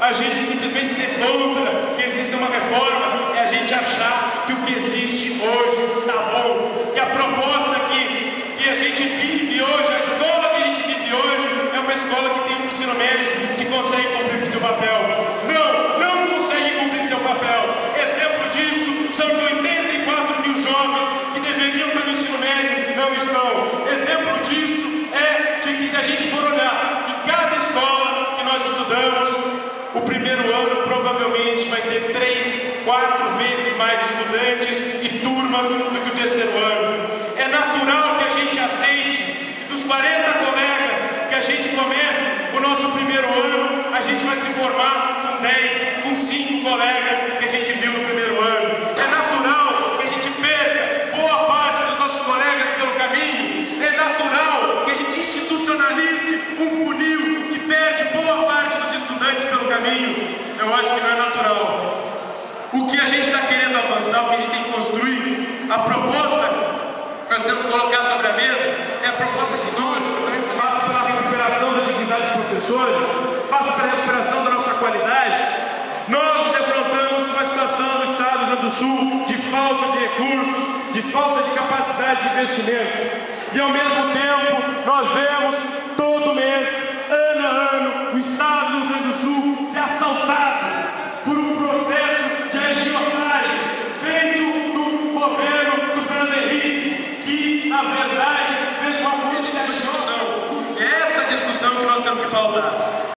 A gente simplesmente ser contra que exista uma reforma é a gente achar que o que existe hoje está bom, que a proposta que a gente vive hoje, a escola que a gente vive hoje, é uma escola que tem um ensino médio que consegue cumprir seu papel. Não consegue cumprir seu papel. Exemplo disso são de 84 mil jovens que deveriam estar no ensino médio, não estão. Exemplo disso é de que, se a gente for olhar em cada escola que nós estudamos, o primeiro ano provavelmente vai ter 3, 4 vezes mais estudantes e turmas do que o terceiro ano. É natural que a gente aceite que dos 40 colegas que a gente comece o nosso primeiro ano, a gente vai se formar com 10, com 5 colegas que a gente viu no primeiro ano. É natural que a gente perca boa parte dos nossos colegas pelo caminho. É natural que a gente institucionalize um funil que perde boa parte dos estudantes pelo caminho. Eu acho que não é natural. O que a gente está querendo avançar, o que a gente tem que construir, a proposta que nós temos que colocar sobre a mesa é a proposta que nós passa pela recuperação da dignidade dos professores, passa pela recuperação da nossa qualidade. Nós nos defrontamos com uma situação no estado do Rio Grande do Sul de falta de recursos, de falta de capacidade de investimento. E ao mesmo tempo, nós vemos todo mês, ano a ano, o estado do Rio Grande do Sul ser assaltado